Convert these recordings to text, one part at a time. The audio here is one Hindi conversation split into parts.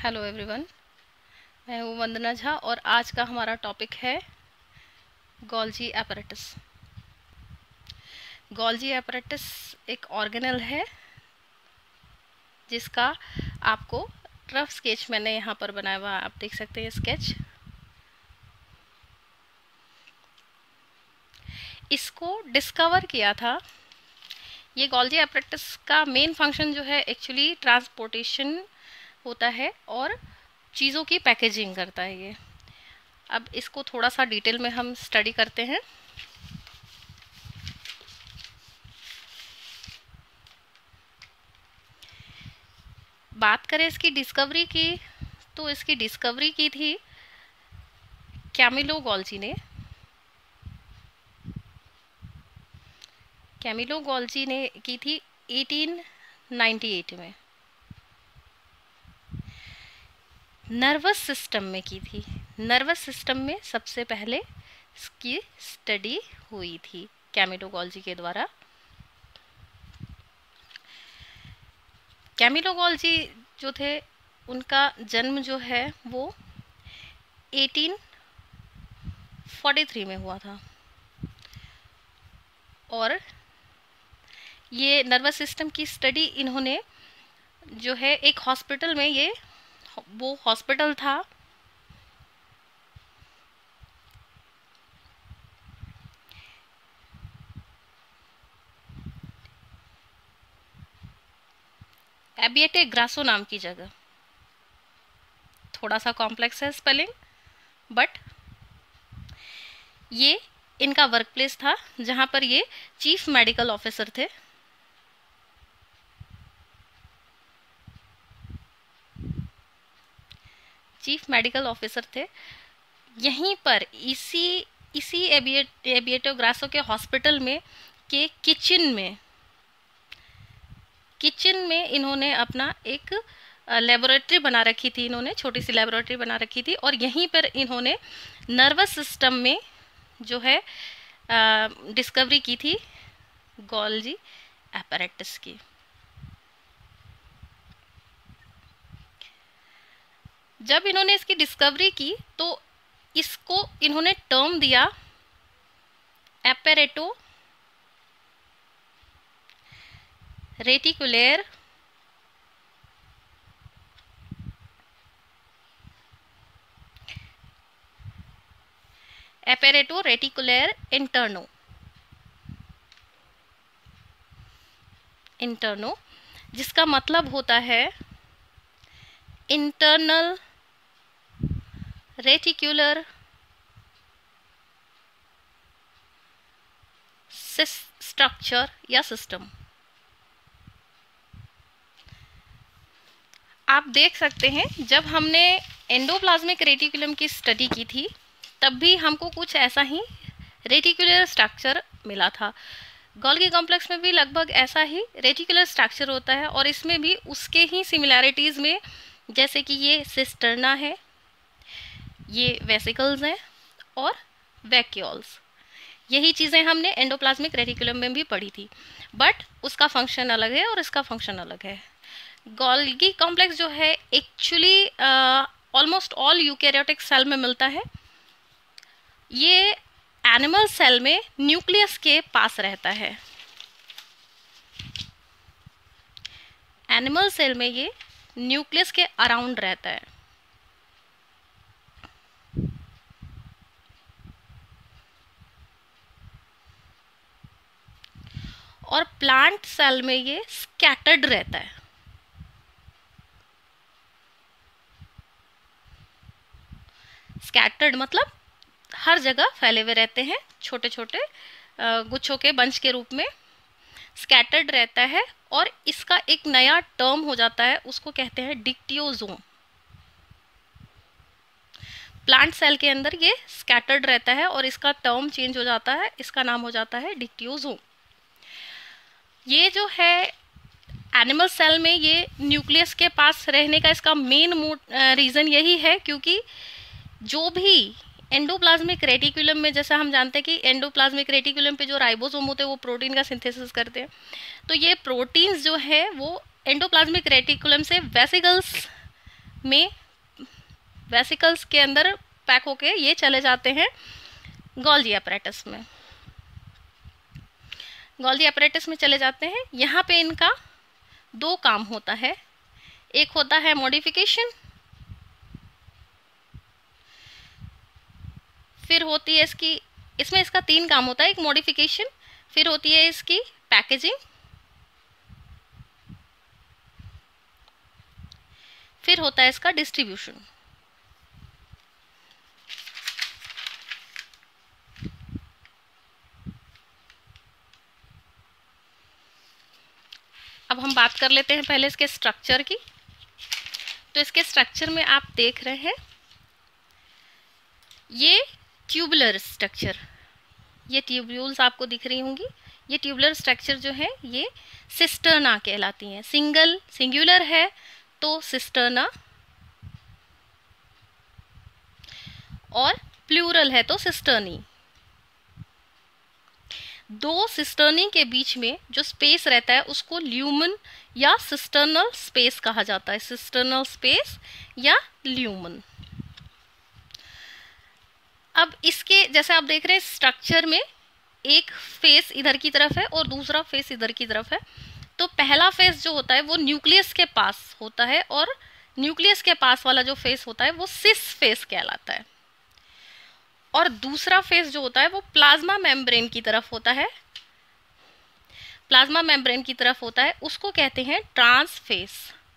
हेलो एवरीवन, मैं हूँ वंदना झा और आज का हमारा टॉपिक है गोल्जी एपरेटस। गोल्जी एपरेटस एक ऑर्गेनल है जिसका आपको रफ स्केच मैंने यहाँ पर बनाया हुआ, आप देख सकते हैं स्केच। इसको डिस्कवर किया था। ये गोल्जी एपरेटस का मेन फंक्शन जो है एक्चुअली ट्रांसपोर्टेशन होता है और चीज़ों की पैकेजिंग करता है ये। अब इसको थोड़ा सा डिटेल में हम स्टडी करते हैं। बात करें इसकी डिस्कवरी की, तो इसकी डिस्कवरी की थी कैमिलो गोल्जी ने। कैमिलो गोल्जी ने की थी 1898 में। नर्वस सिस्टम में की थी। नर्वस सिस्टम में सबसे पहले इसकी स्टडी हुई थी कैमिलो गोल्जी के द्वारा। कैमिलो गोल्जी जो थे उनका जन्म जो है वो 1843 में हुआ था और ये नर्वस सिस्टम की स्टडी इन्होंने जो है एक हॉस्पिटल में, ये वो हॉस्पिटल था एबिएटे ग्रासो नाम की जगह। थोड़ा सा कॉम्प्लेक्स है स्पेलिंग, बट ये इनका वर्क प्लेस था जहां पर ये चीफ मेडिकल ऑफिसर थे। चीफ मेडिकल ऑफिसर थे। यहीं पर इसी एबिएटो ग्रासो के हॉस्पिटल में के किचन में इन्होंने अपना एक लेबोरेटरी बना रखी थी। इन्होंने छोटी सी लेबोरेटरी बना रखी थी और यहीं पर इन्होंने नर्वस सिस्टम में जो है डिस्कवरी की थी गोल्जी एपरेटस की। जब इन्होंने इसकी डिस्कवरी की तो इसको इन्होंने टर्म दिया एपेरेटो रेटिकुलर एपेरेटो रेटिकुलर इंटरनो, जिसका मतलब होता है इंटरनल रेटिकुलर स्ट्रक्चर या सिस्टम। आप देख सकते हैं जब हमने एंडोप्लाज्मिक रेटिकुलम की स्टडी की थी तब भी हमको कुछ ऐसा ही रेटिकुलर स्ट्रक्चर मिला था। गोल्गी कॉम्प्लेक्स में भी लगभग ऐसा ही रेटिकुलर स्ट्रक्चर होता है और इसमें भी उसके ही सिमिलैरिटीज में, जैसे कि ये सिस्टर्ना है, ये वेसिकल्स हैं और वैक्यूल्स। यही चीज़ें हमने एंडोप्लाज्मिक रेटिकुलम में भी पढ़ी थी, बट उसका फंक्शन अलग है और इसका फंक्शन अलग है। गोल्गी कॉम्प्लेक्स जो है actually almost all eukaryotic cell में मिलता है। ये एनिमल सेल में न्यूक्लियस के पास रहता है। एनिमल सेल में ये न्यूक्लियस के अराउंड रहता है और प्लांट सेल में ये स्कैटर्ड रहता है। स्कैटर्ड मतलब हर जगह फैले हुए रहते हैं, छोटे छोटे गुच्छों के बंच के रूप में स्कैटर्ड रहता है। और इसका एक नया टर्म हो जाता है, उसको कहते हैं डिक्टियोजोम। प्लांट सेल के अंदर ये स्कैटर्ड रहता है और इसका टर्म चेंज हो जाता है, इसका नाम हो जाता है डिक्टियोजोम। ये जो है एनिमल सेल में ये न्यूक्लियस के पास रहने का इसका मेन रीज़न यही है क्योंकि जो भी एंडोप्लाज्मिक रेटिकुलम में, जैसा हम जानते हैं कि एंडोप्लाज्मिक रेटिकुलम पे जो राइबोसोम होते हैं वो प्रोटीन का सिंथेसिस करते हैं, तो ये प्रोटीन्स जो है वो एंडोप्लाज्मिक रेटिकुलम से वेसिकल्स में वेसिकल्स के अंदर पैक होके ये चले जाते हैं गोल्गी अपैरेटस में। गोल्गी अपैरेटस में चले जाते हैं। यहाँ पे इनका दो काम होता है, एक होता है मॉडिफिकेशन, फिर होती है इसमें इसका तीन काम होता है, एक मॉडिफिकेशन, फिर होती है इसकी पैकेजिंग, फिर होता है इसका डिस्ट्रीब्यूशन। अब हम बात कर लेते हैं पहले इसके स्ट्रक्चर की। तो इसके स्ट्रक्चर में आप देख रहे हैं ये ट्यूबुलर स्ट्रक्चर, ये ट्यूब्यूल्स आपको दिख रही होंगी। ये ट्यूबुलर स्ट्रक्चर जो है ये सिस्टर्ना कहलाती हैं। सिंगुलर है तो सिस्टर्ना, और प्लूरल है तो सिस्टर्नी। दो सिस्टर्नी के बीच में जो स्पेस रहता है उसको ल्यूमन या सिस्टर्नल स्पेस कहा जाता है। सिस्टर्नल स्पेस या ल्यूमन। अब इसके जैसे आप देख रहे हैं स्ट्रक्चर में एक फेस इधर की तरफ है और दूसरा फेस इधर की तरफ है। तो पहला फेस जो होता है वो न्यूक्लियस के पास होता है, और न्यूक्लियस के पास वाला जो फेस होता है वो सिस फेस कहलाता है। और दूसरा फेस जो होता है वो प्लाज्मा मेम्ब्रेन की तरफ होता है, प्लाज्मा मेम्ब्रेन की तरफ होता है, उसको कहते हैं ट्रांस फेस।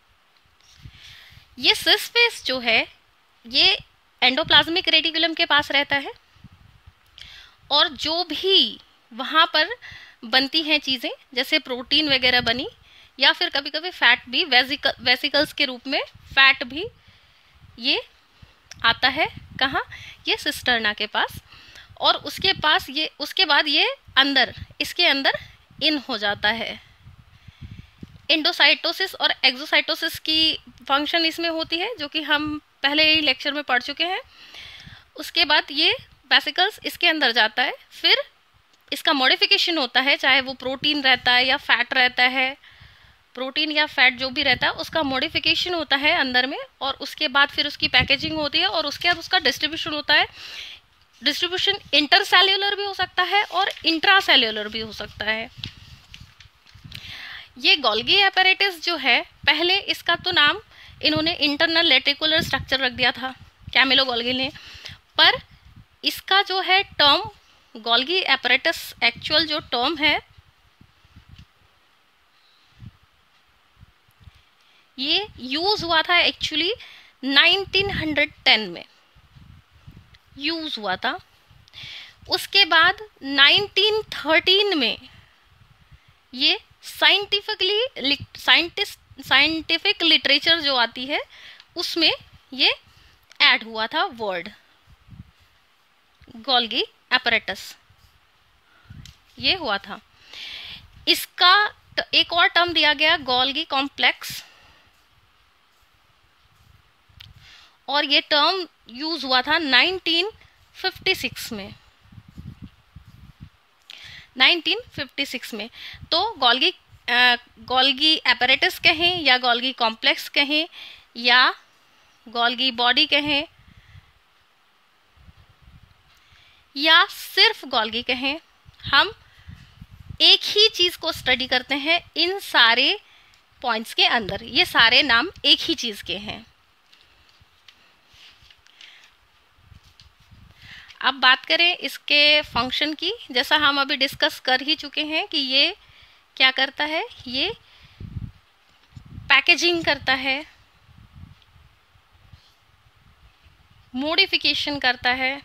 ये सिस फेस जो है ये एंडोप्लाज्मिक रेटिकुलम के पास रहता है, और जो भी वहाँ पर बनती हैं चीज़ें, जैसे प्रोटीन वगैरह बनी, या फिर कभी कभी फैट भी, वेसिकल्स के रूप में फैट भी ये आता है कहाँ, ये सिस्टर्ना के पास। और उसके बाद ये इसके अंदर इन हो जाता है। एंडोसाइटोसिस और एक्सोसाइटोसिस की फंक्शन इसमें होती है, जो कि हम पहले ही लेक्चर में पढ़ चुके हैं। उसके बाद ये वेसिकल्स इसके अंदर जाता है, फिर इसका मॉडिफिकेशन होता है, चाहे वो प्रोटीन रहता है या फैट रहता है, प्रोटीन या फैट जो भी रहता है उसका मॉडिफिकेशन होता है अंदर में, और उसके बाद फिर उसकी पैकेजिंग होती है, और उसके बाद उसका डिस्ट्रीब्यूशन होता है। डिस्ट्रीब्यूशन इंटरसेल्युलर भी हो सकता है और इंट्रासेल्युलर भी हो सकता है। ये गोल्गी अपैरेटस जो है, पहले इसका तो नाम इन्होंने इंटरनल रेटिकुलर स्ट्रक्चर रख दिया था कैमिलो गोल्गी ने, पर इसका जो है टर्म गोल्गी अपैरेटस एक्चुअल जो टर्म है ये यूज हुआ था एक्चुअली 1910 में यूज हुआ था। उसके बाद 1913 में ये साइंटिफिक लिटरेचर जो आती है उसमें ये ऐड हुआ था वर्ड गोल्गी अपैरेटस, ये हुआ था। इसका एक और टर्म दिया गया गोल्गी कॉम्प्लेक्स, और ये टर्म यूज हुआ था 1956 में। 1956 में तो गोल्गी अपैरेटस कहें या गोल्गी कॉम्प्लेक्स कहें या गोल्गी बॉडी कहें या सिर्फ गोल्गी कहें, हम एक ही चीज को स्टडी करते हैं इन सारे पॉइंट्स के अंदर। ये सारे नाम एक ही चीज के हैं। अब बात करें इसके फंक्शन की, जैसा हम अभी डिस्कस कर ही चुके हैं कि ये क्या करता है, ये पैकेजिंग करता है, मॉडिफिकेशन करता है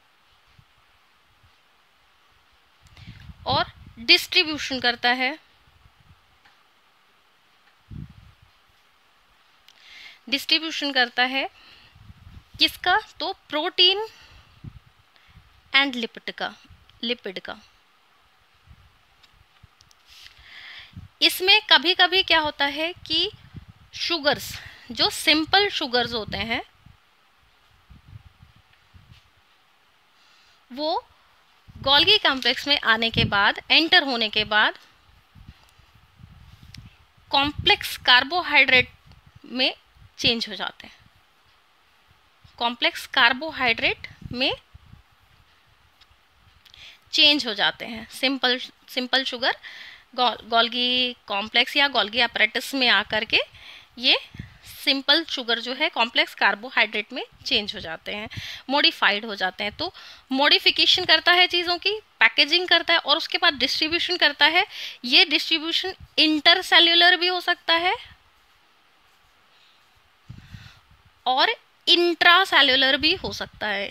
और डिस्ट्रीब्यूशन करता है। डिस्ट्रीब्यूशन करता है किसका, तो प्रोटीन एंड लिपिड का। इसमें कभी कभी क्या होता है कि शुगर्स, जो सिंपल शुगर्स होते हैं, वो गोल्गी कॉम्प्लेक्स में आने के बाद, एंटर होने के बाद कॉम्प्लेक्स कार्बोहाइड्रेट में चेंज हो जाते हैं। कॉम्प्लेक्स कार्बोहाइड्रेट में चेंज हो जाते हैं। सिंपल शुगर गोल्गी कॉम्प्लेक्स या गोल्गी अपैरेटस में आकर के ये सिंपल शुगर जो है कॉम्प्लेक्स कार्बोहाइड्रेट में चेंज हो जाते हैं, मॉडिफाइड हो जाते हैं। तो मॉडिफिकेशन करता है चीज़ों की, पैकेजिंग करता है और उसके बाद डिस्ट्रीब्यूशन करता है। ये डिस्ट्रीब्यूशन इंटरसेल्यूलर भी हो सकता है और इंट्रासेल्यूलर भी हो सकता है।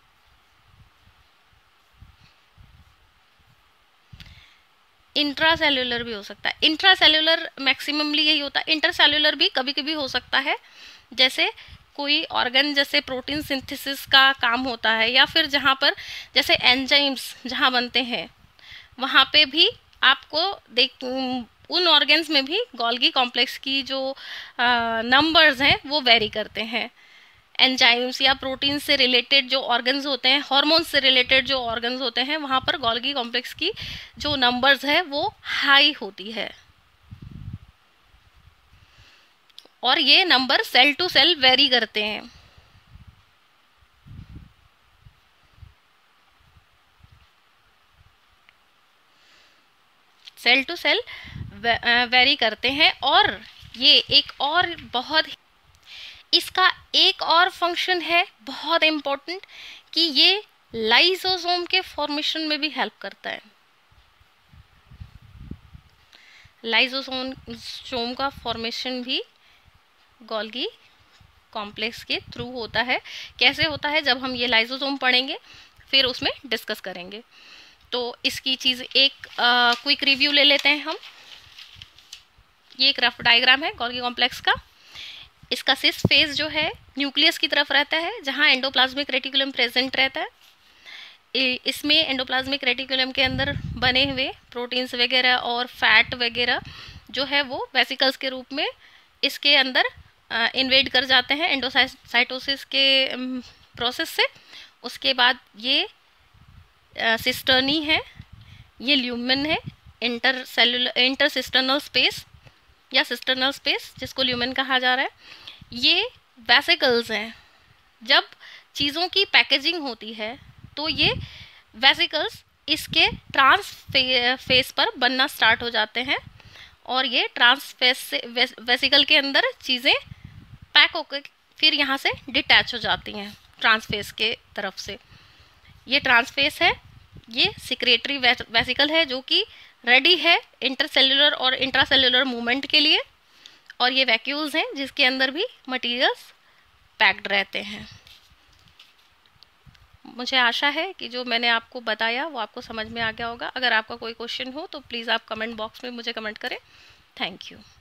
इंट्रासेल्यूलर भी हो सकता है। इंट्रासेल्यूलर मैक्सिममली यही होता है। इंटरसेल्यूलर भी कभी कभी हो सकता है, जैसे कोई ऑर्गन जैसे प्रोटीन सिंथेसिस का काम होता है, या फिर जहाँ पर जैसे एंजाइम्स जहाँ बनते हैं वहाँ पे भी आपको उन ऑर्गन्स में भी गोल्गी कॉम्प्लेक्स की जो नंबर्स हैं वो वेरी करते हैं। एंजाइम्स या प्रोटीन से रिलेटेड जो ऑर्गन्स होते हैं, हार्मोन्स से रिलेटेड जो ऑर्गन्स होते हैं, वहाँ पर गोल्गी कॉम्प्लेक्स की जो नंबर्स है वो हाई होती है और ये number cell to cell vary करते हैं। सेल टू सेल वेरी करते हैं। और ये एक और बहुत, इसका एक और फंक्शन है बहुत इम्पोर्टेंट कि ये लाइसोसोम के फॉर्मेशन में भी हेल्प करता है। लाइसोसोम का फॉर्मेशन भी गोल्गी कॉम्प्लेक्स के थ्रू होता है। कैसे होता है जब हम ये लाइसोसोम पढ़ेंगे फिर उसमें डिस्कस करेंगे। तो इसकी चीज़ एक क्विक रिव्यू ले लेते हैं हम। ये एक रफ डायग्राम है गोल्गी कॉम्प्लेक्स का। इसका सिस फेज जो है न्यूक्लियस की तरफ रहता है जहाँ एंडोप्लाज्मिक रेटिकुलम प्रेजेंट रहता है। इसमें एंडोप्लाज्मिक रेटिकुलम के अंदर बने हुए प्रोटीन्स वगैरह और फैट वगैरह जो है वो वेसिकल्स के रूप में इसके अंदर इन्वेड कर जाते हैं एंडोसाइटोसिस के प्रोसेस से। उसके बाद ये सिस्टर्नी है, ये ल्यूमेन है, इंटरसिस्टर्नल स्पेस या सिस्टर्नल स्पेस जिसको ल्यूमेन कहा जा रहा है। ये वेसिकल्स हैं। जब चीज़ों की पैकेजिंग होती है तो ये वेसिकल्स इसके ट्रांस फेस पर बनना स्टार्ट हो जाते हैं और ये ट्रांस फेस से वेसिकल के अंदर चीज़ें पैक होकर फिर यहाँ से डिटैच हो जाती हैं ट्रांस फेस के तरफ से। ये ट्रांस फेस है, ये सिक्रेटरी वेसिकल है जो कि रेडी है इंटरसेल्युलर और इंट्रासेल्युलर मूवमेंट के लिए, और ये वैक्यूल्स हैं जिसके अंदर भी मटेरियल्स पैक्ड रहते हैं। मुझे आशा है कि जो मैंने आपको बताया वो आपको समझ में आ गया होगा। अगर आपका कोई क्वेश्चन हो तो प्लीज़ आप कमेंट बॉक्स में मुझे कमेंट करें। Thank you.